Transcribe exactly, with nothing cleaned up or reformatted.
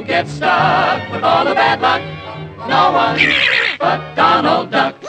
gets stuck with all the bad luck. No one but Donald Duck.